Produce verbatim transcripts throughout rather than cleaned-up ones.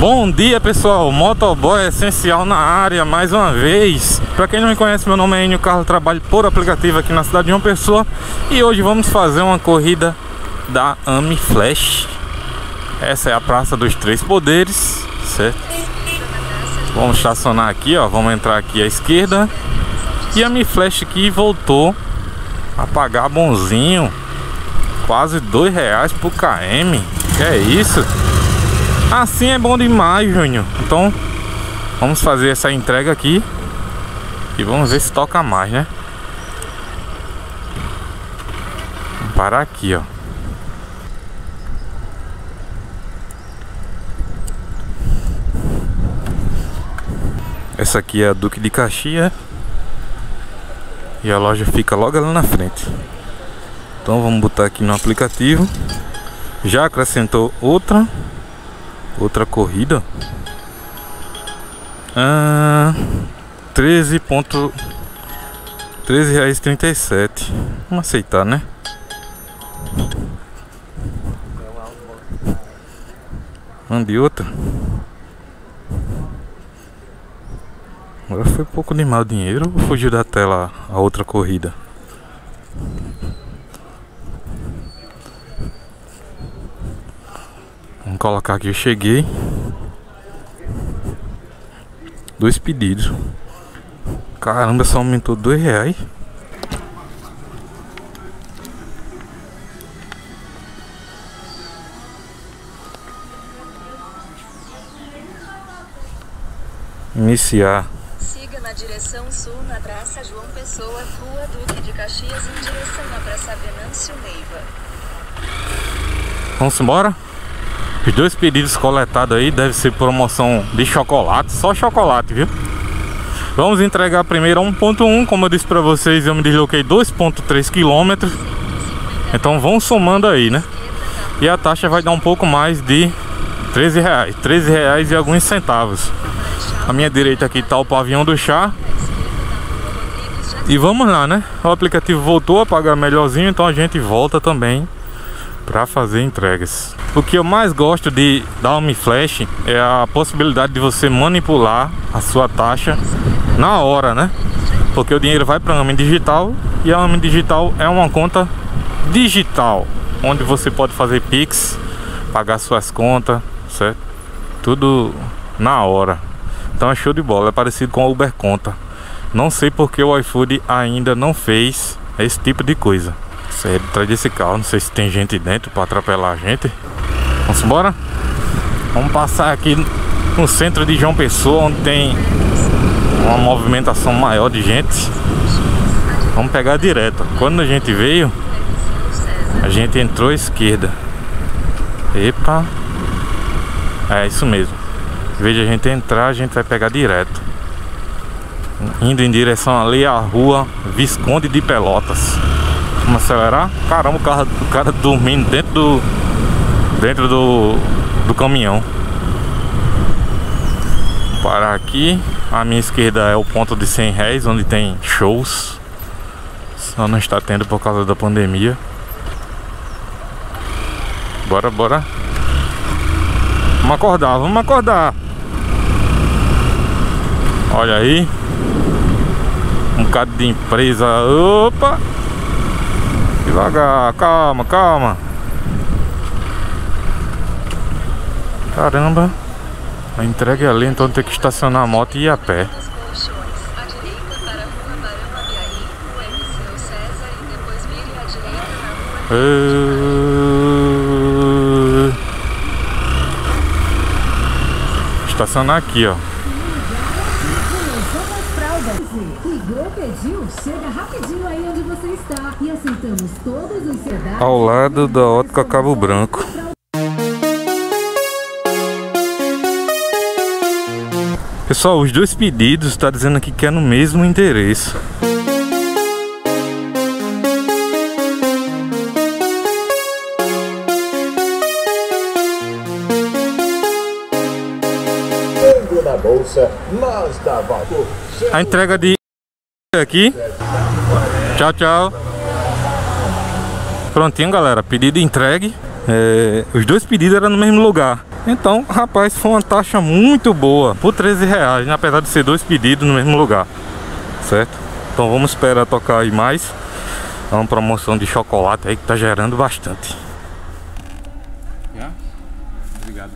Bom dia, pessoal, motoboy essencial na área mais uma vez. Para quem não me conhece, meu nome é Enio Carlos, trabalho por aplicativo aqui na cidade de João Pessoa. E hoje vamos fazer uma corrida da AMI Flash. Essa é a Praça dos Três Poderes, certo? Vamos estacionar aqui, ó, vamos entrar aqui à esquerda. E a AMI Flash aqui voltou a pagar bonzinho, quase dois reais por quilômetro. Que é isso? Assim é bom demais, Júnior. Então vamos fazer essa entrega aqui e vamos ver se toca mais, né? Vamos parar aqui, ó. Essa aqui é a Duque de Caxias e a loja fica logo lá na frente. Então vamos botar aqui no aplicativo. Já acrescentou outra Outra corrida. Ah, treze ponto treze reais e trinta e sete. Vamos aceitar, né? Mande outra. Agora foi pouco demais o dinheiro. Vou fugir da tela a outra corrida. Vamos colocar aqui, eu cheguei. Dois pedidos. Caramba, só aumentou dois reais. Iniciar. Siga na direção sul na Praça João Pessoa, Rua Duque de Caxias, em direção à Praça Venâncio Neiva. Vamos embora? Os dois pedidos coletados aí deve ser promoção de chocolate, só chocolate, viu? Vamos entregar primeiro a um ponto um, como eu disse pra vocês, eu me desloquei dois ponto três quilômetros. Então vão somando aí, né? E a taxa vai dar um pouco mais de treze reais, treze reais e alguns centavos. À minha direita aqui tá o pavião do chá. E vamos lá, né? O aplicativo voltou a pagar melhorzinho, então a gente volta também para fazer entregas. O que eu mais gosto de da AMI Flash é a possibilidade de você manipular a sua taxa na hora, né? Porque o dinheiro vai para a AMI Digital e a AMI Digital é uma conta digital, onde você pode fazer Pix, pagar suas contas, certo? Tudo na hora. Então é show de bola, é parecido com a Uber Conta. Não sei porque o iFood ainda não fez esse tipo de coisa. Saí atrás desse carro, não sei se tem gente dentro para atropelar a gente. Vamos embora? Vamos passar aqui no centro de João Pessoa, onde tem uma movimentação maior de gente. Vamos pegar direto. Quando a gente veio, a gente entrou à esquerda. Epa! É isso mesmo. Em vez de a gente entrar, a gente vai pegar direto, indo em direção ali à rua Visconde de Pelotas. Vamos acelerar? Caramba, o cara, o cara dormindo dentro do Dentro do, do caminhão. Vou parar aqui. À minha esquerda é o ponto de cem réis, onde tem shows. Só não está tendo por causa da pandemia. Bora, bora. Vamos acordar, vamos acordar. Olha aí. Um bocado de empresa. Opa! Devagar, calma, calma. Caramba, a entrega é ali, então tem que estacionar a moto e ir a pé. Uh... Estacionar aqui, ó. Ao lado da Ótica Cabo Branco. Pessoal, os dois pedidos está dizendo aqui que é no mesmo endereço. Na bolsa, mas dá valor. A entrega de aqui. Tchau, tchau. Prontinho, galera. Pedido entregue. É, os dois pedidos eram no mesmo lugar. Então, rapaz, foi uma taxa muito boa por treze reais, né? Apesar de ser dois pedidos no mesmo lugar, certo? Então vamos esperar tocar aí mais. É uma promoção de chocolate aí que tá gerando bastante. Já? Obrigado.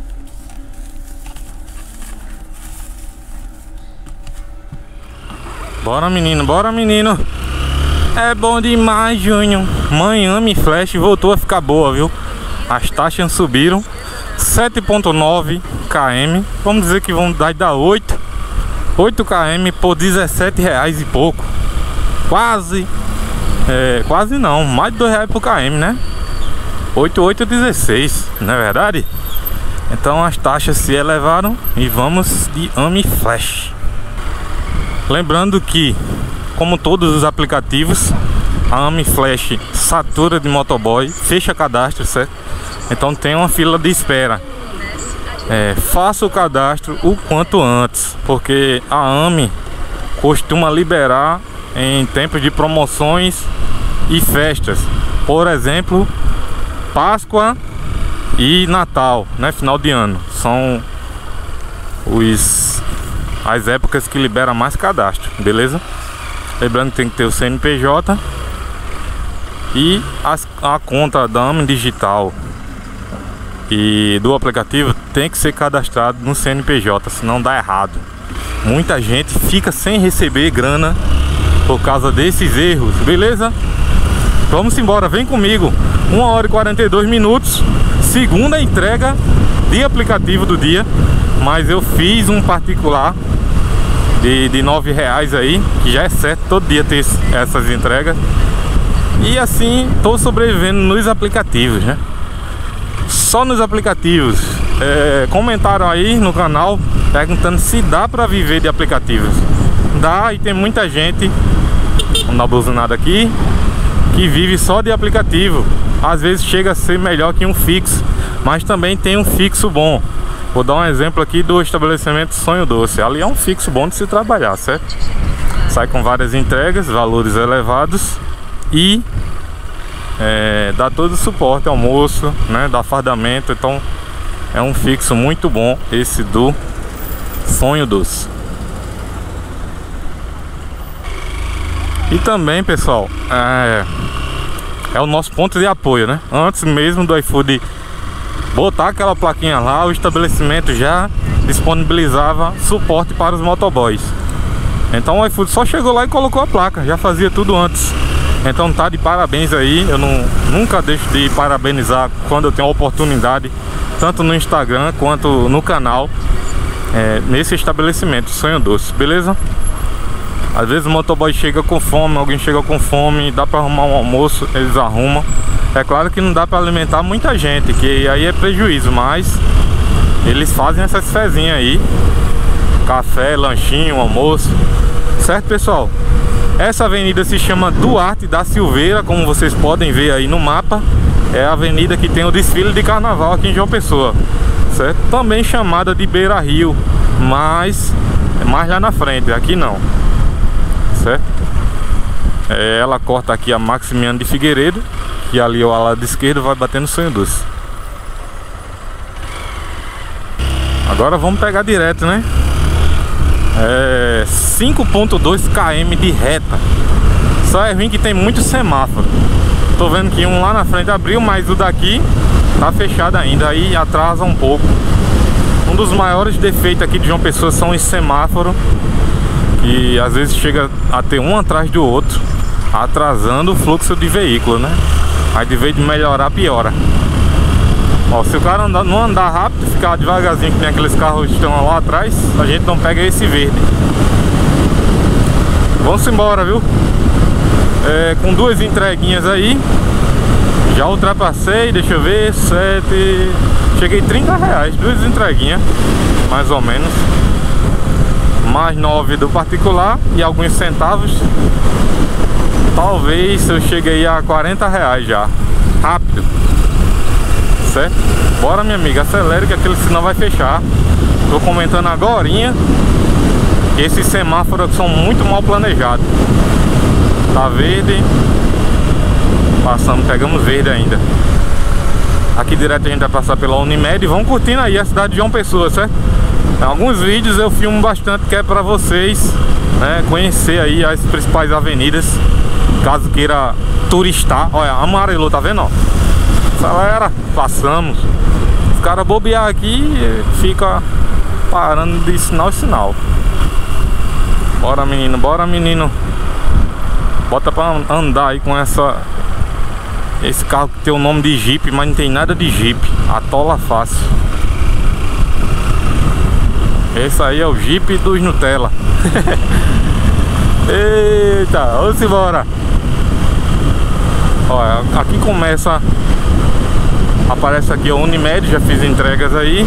Bora, menino, bora, menino. É bom demais, Júnior. Miami Flash voltou a ficar boa, viu? As taxas subiram sete ponto nove quilômetros. Vamos dizer que vão dar, dar oito quilômetros por dezessete reais e pouco. Quase, é, quase não, mais de dois reais por quilômetro, né? oito, oito, dezesseis, não é verdade? Então as taxas se elevaram e vamos de Ami Flash. Lembrando que, como todos os aplicativos, a Ami Flash satura de motoboy, fecha cadastro, certo? Então tem uma fila de espera. É, faça o cadastro o quanto antes, porque a Ami costuma liberar em tempos de promoções e festas. Por exemplo, Páscoa e Natal, né? Final de ano. São os, as épocas que libera mais cadastro, beleza? Lembrando que tem que ter o C N P J e as, a conta da Ami Digital e do aplicativo tem que ser cadastrado no C N P J, senão dá errado. Muita gente fica sem receber grana por causa desses erros, beleza? Vamos embora, vem comigo. Uma hora e quarenta e dois minutos, segunda entrega de aplicativo do dia. Mas eu fiz um particular de, de nove reais aí, que já é certo todo dia ter essas entregas. E assim, tô sobrevivendo nos aplicativos, né? Só nos aplicativos. É, comentaram aí no canal perguntando se dá pra viver de aplicativos. Dá, e tem muita gente, vamos dar buzinada aqui, que vive só de aplicativo. Às vezes chega a ser melhor que um fixo, mas também tem um fixo bom. Vou dar um exemplo aqui do estabelecimento Sonho Doce. Ali é um fixo bom de se trabalhar, certo? Sai com várias entregas, valores elevados e é, dá todo o suporte, almoço, né? Dá fardamento. Então é um fixo muito bom esse do Sonho Doce. E também, pessoal, é, é o nosso ponto de apoio, né? Antes mesmo do iFood botar aquela plaquinha lá, o estabelecimento já disponibilizava suporte para os motoboys. Então o iFood só chegou lá e colocou a placa, já fazia tudo antes. Então tá de parabéns aí. Eu não, nunca deixo de parabenizar quando eu tenho a oportunidade, tanto no Instagram quanto no canal, é, nesse estabelecimento Sonho Doce, beleza? Às vezes o motoboy chega com fome, alguém chega com fome, dá pra arrumar um almoço, eles arrumam. É claro que não dá pra alimentar muita gente, que aí é prejuízo, mas eles fazem essas fezinhas aí, café, lanchinho, almoço, certo, pessoal? Essa avenida se chama Duarte da Silveira, como vocês podem ver aí no mapa. É a avenida que tem o desfile de carnaval aqui em João Pessoa, certo? Também chamada de Beira Rio, mas é mais lá na frente, aqui não, certo? É, ela corta aqui a Maximiano de Figueiredo, e ali ao lado esquerdo vai bater no Sonho Doce. Agora vamos pegar direto, né? É cinco ponto dois quilômetros de reta. Só é ruim que tem muito semáforo. Tô vendo que um lá na frente abriu, mas o daqui tá fechado ainda, aí atrasa um pouco. Um dos maiores defeitos aqui de João Pessoa são os semáforos, que às vezes chega a ter um atrás do outro, atrasando o fluxo de veículo, né? Aí de vez de melhorar, piora. Ó, se o cara andar, não andar rápido, ficar devagarzinho, que tem aqueles carros que estão lá atrás, a gente não pega esse verde. Vamos embora, viu? É, com duas entreguinhas aí, já ultrapassei, deixa eu ver, sete... Cheguei trinta reais, duas entreguinhas, mais ou menos. Mais nove do particular e alguns centavos. Talvez eu chegue aí a quarenta reais já, rápido, certo? Bora, minha amiga, acelere que aquele sinal vai fechar. Tô comentando agorinha que esses semáforos são muito mal planejados. Tá verde, passamos, pegamos verde ainda. Aqui direto a gente vai passar pela Unimed e vão curtindo aí a cidade de João Pessoa, certo? Em alguns vídeos eu filmo bastante, que é pra vocês, né, conhecer aí as principais avenidas, caso queira turistar. Olha, amarelou, tá vendo, ó? Galera, passamos. Os caras bobear aqui, fica parando de sinal em sinal. Bora, menino, bora, menino. Bota pra andar aí com essa... Esse carro que tem o nome de Jeep, mas não tem nada de Jeep. Atola fácil. Esse aí é o Jeep dos Nutella. Eita, vamos embora. Olha, aqui começa... Aparece aqui a Unimed, já fiz entregas aí.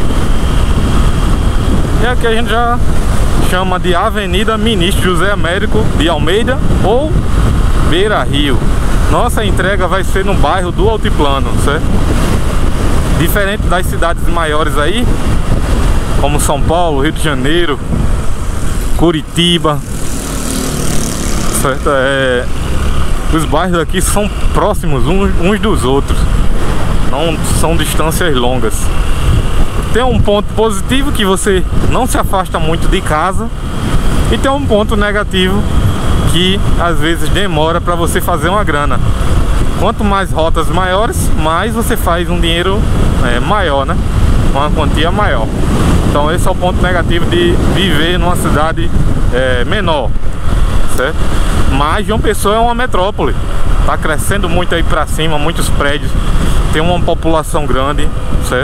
E aqui a gente já chama de Avenida Ministro José Américo de Almeida ou Beira Rio. Nossa entrega vai ser no bairro do Altiplano, certo? Diferente das cidades maiores aí, como São Paulo, Rio de Janeiro, Curitiba, certo? É, os bairros aqui são próximos uns, uns dos outros, não são distâncias longas. Tem um ponto positivo, que você não se afasta muito de casa, e tem um ponto negativo, que às vezes demora para você fazer uma grana. Quanto mais rotas maiores, mais você faz um dinheiro é, maior, né? Uma quantia maior. Então esse é o ponto negativo de viver numa cidade é, menor, certo? Mas João Pessoa é uma metrópole, tá crescendo muito aí para cima, muitos prédios, tem uma população grande, certo?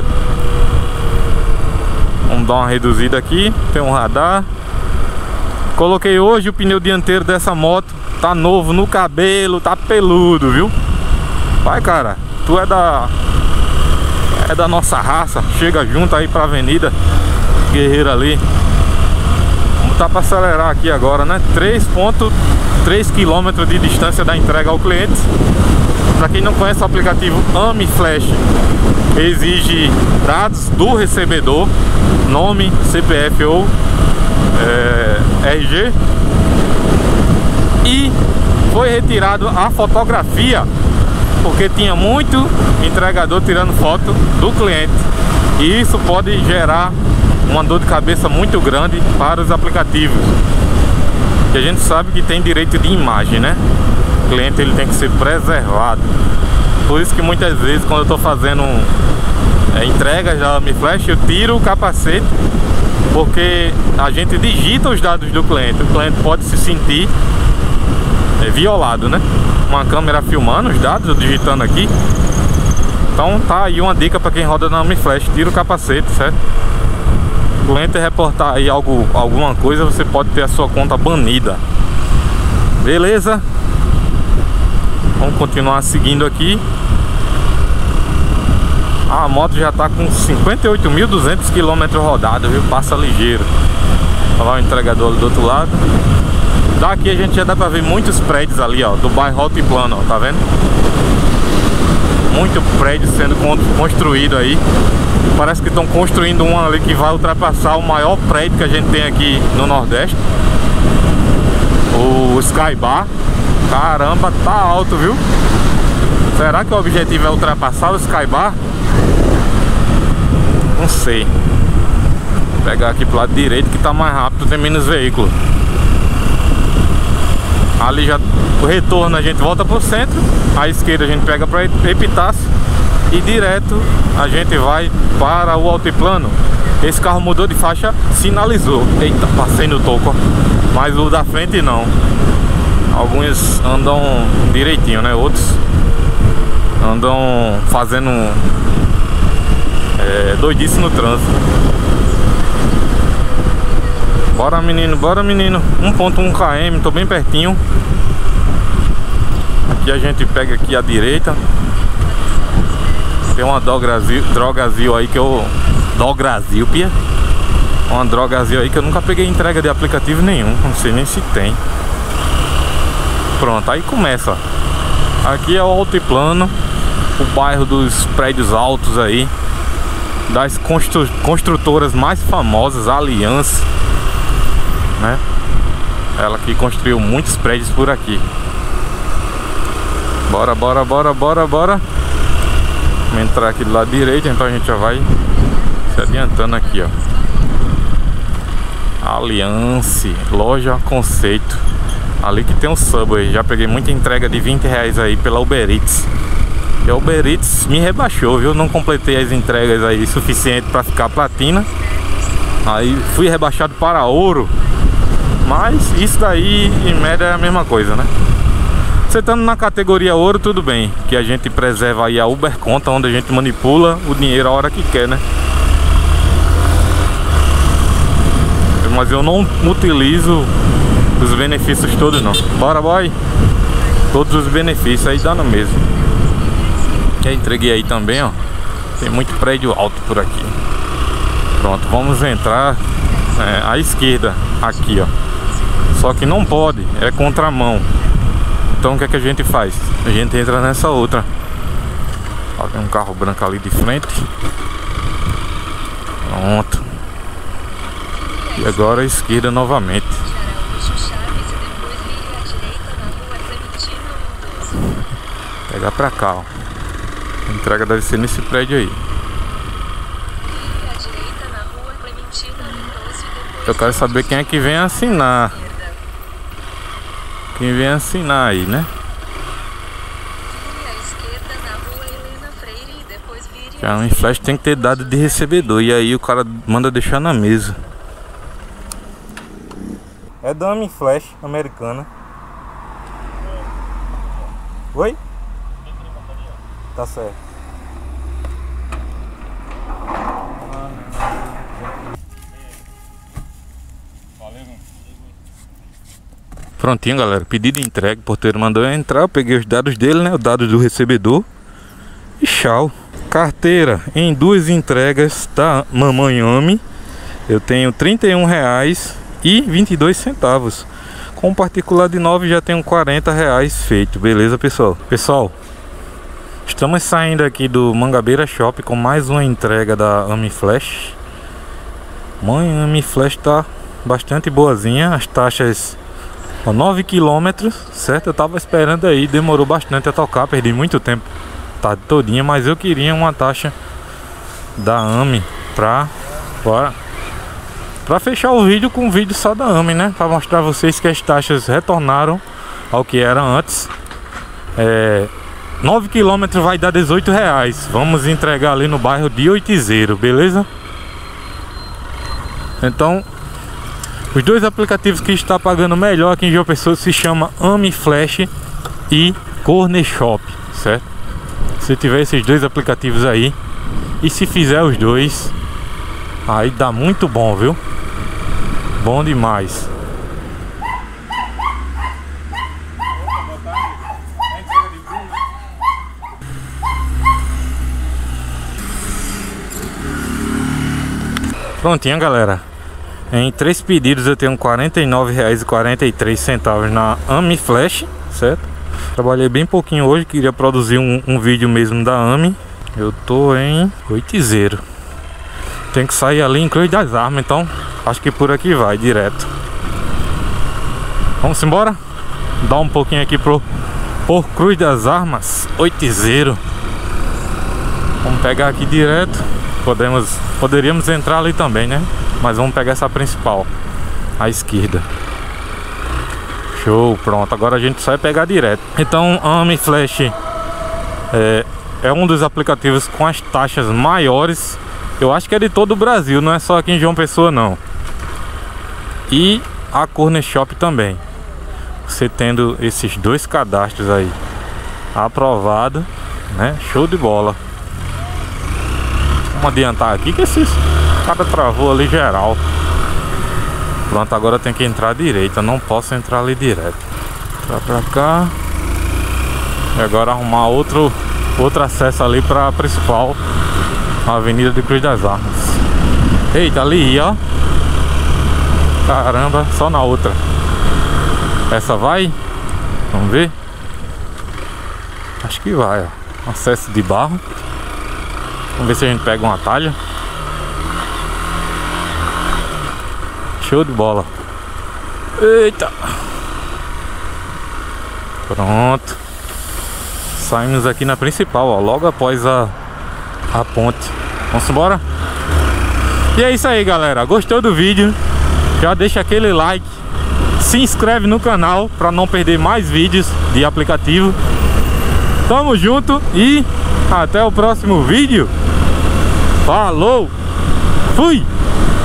Vamos dar uma reduzida aqui, tem um radar. Coloquei hoje o pneu dianteiro dessa moto, tá novo no cabelo, tá peludo, viu? Vai, cara, tu é da é da nossa raça, chega junto aí pra avenida Guerreiro ali. Vamos tá pra acelerar aqui agora, né? três vírgula três quilômetros de distância da entrega ao cliente. Pra quem não conhece o aplicativo AmiFlash, exige dados do recebedor, nome, C P F ou é, R G, e foi retirado a fotografia porque tinha muito entregador tirando foto do cliente, e isso pode gerar uma dor de cabeça muito grande para os aplicativos, que a gente sabe que tem direito de imagem, né? O cliente ele tem que ser preservado. Por isso que muitas vezes quando eu estou fazendo é, entregas da AmiFlash, eu tiro o capacete, porque a gente digita os dados do cliente. O cliente pode se sentir é, violado, né? Uma câmera filmando os dados, eu digitando aqui. Então tá aí uma dica para quem roda na AmiFlash: tira o capacete, certo? O cliente reportar aí algo, alguma coisa, você pode ter a sua conta banida. Beleza? Vamos continuar seguindo aqui. A moto já tá com cinquenta e oito mil e duzentos quilômetros rodados, viu? Passa ligeiro. Olha lá o entregador do outro lado. Daqui a gente já dá pra ver muitos prédios ali, ó, do bairro Altiplano, ó, tá vendo? Muito prédio sendo construído aí. Parece que estão construindo um ali que vai ultrapassar o maior prédio que a gente tem aqui no Nordeste, o Sky Bar. Caramba, tá alto, viu? Será que o objetivo é ultrapassar o Sky Bar? Não sei. Vou pegar aqui pro lado direito que tá mais rápido, tem menos veículo. Ali já o retorno a gente volta pro centro, à esquerda a gente pega para Epitácio e direto a gente vai para o Altiplano. Esse carro mudou de faixa, sinalizou. Eita, passei no toco, mas o da frente não. Alguns andam direitinho, né? Outros andam fazendo é, doidice no trânsito. Bora, menino, bora, menino. um ponto um quilômetro, tô bem pertinho. Aqui a gente pega aqui à direita. Tem uma Drogazil, Drogazil aí que eu... Drogazil, pia? Uma Drogazil aí que eu nunca peguei entrega de aplicativo nenhum. Não sei nem se tem. Pronto, aí começa. Aqui é o Altiplano, o bairro dos prédios altos aí, das constru construtoras mais famosas, a Aliança, né? Ela que construiu muitos prédios por aqui. Bora, bora, bora, bora, bora. Vamos entrar aqui do lado direito, então a gente já vai se adiantando aqui, ó. Aliance, loja Conceito. Ali que tem um Subway. Já peguei muita entrega de vinte reais aí pela Uber Eats. E a Uber Eats me rebaixou, viu? Não completei as entregas aí suficiente para ficar platina. Aí fui rebaixado para ouro. Mas isso daí em média é a mesma coisa, né? Você estando na categoria ouro, tudo bem, que a gente preserva aí a Uber Conta, onde a gente manipula o dinheiro a hora que quer, né? Mas eu não utilizo os benefícios todos não. Bora, boy! Todos os benefícios aí dá no mesmo. Já entreguei aí também, ó. Tem muito prédio alto por aqui. Pronto, vamos entrar é, à esquerda aqui, ó. Só que não pode, é contramão. Então o que é que a gente faz? A gente entra nessa outra. Ó, tem um carro branco ali de frente. Pronto. E agora a esquerda novamente. Pegar pra cá, ó. A entrega deve ser nesse prédio aí. Eu quero saber quem é que vem assinar. Quem vem assinar aí, né? Já um flash tem que ter dado de recebedor. E aí o cara manda deixar na mesa. É da Ami Flash americana. Oi? Tá certo. Prontinho, galera. Pedido entregue. O porteiro mandou eu entrar. Eu peguei os dados dele, né? Os dados do recebedor. E tchau. Carteira em duas entregas da Mamãe Ami. Eu tenho trinta e um reais e vinte e dois centavos. Com particular de nove já tenho quarenta reais feito. Beleza, pessoal? Pessoal, estamos saindo aqui do Mangabeira Shop com mais uma entrega da Ami Flash. Mãe, a Ami Flash tá bastante boazinha. As taxas, ó, nove quilômetros, certo? Eu tava esperando aí, demorou bastante a tocar, perdi muito tempo, tá todinha, mas eu queria uma taxa da Ami pra, pra, pra fechar o vídeo com um vídeo só da Ami, né? Pra mostrar a vocês que as taxas retornaram ao que era antes. É, nove quilômetros vai dar dezoito reais. Vamos entregar ali no bairro de Oitizeiro, beleza? Então, os dois aplicativos que está pagando melhor aqui em João Pessoa se chama Ami Flash e Corner Shop, certo? Se tiver esses dois aplicativos aí e se fizer os dois, aí dá muito bom, viu? Bom demais. Prontinho, galera. Em três pedidos eu tenho quarenta e nove reais e quarenta e três centavos na Ami Flash, certo? Trabalhei bem pouquinho hoje, queria produzir um, um vídeo mesmo da Ami. Eu tô em Oitizeiro. Tem que sair ali em Cruz das Armas, então acho que por aqui vai direto. Vamos embora? Dar um pouquinho aqui pro por Cruz das Armas, Oitizeiro. Vamos pegar aqui direto. Podemos, poderíamos entrar ali também, né? Mas vamos pegar essa principal, à esquerda. Show, pronto. Agora a gente só vai pegar direto. Então, a Ami Flash é, é um dos aplicativos com as taxas maiores. Eu acho que é de todo o Brasil, não é só aqui em João Pessoa, não. E a Corner Shop também. Você tendo esses dois cadastros aí aprovado, né? Show de bola. Vamos adiantar aqui que esses cara travou ali geral. Pronto, agora tem que entrar à direita. Não posso entrar ali direto. Entrar pra cá. E agora arrumar outro, outro acesso ali pra principal, a Avenida de Cruz das Armas. Eita, ali, ó. Caramba, só na outra. Essa vai? Vamos ver. Acho que vai, ó. Acesso de barro. Vamos ver se a gente pega um atalho. Show de bola. Eita. Pronto. Saímos aqui na principal, ó. Logo após a a ponte. Vamos embora? E é isso aí, galera. Gostou do vídeo? Já deixa aquele like, se inscreve no canal para não perder mais vídeos de aplicativo. Tamo junto e até o próximo vídeo. Falou! Fui!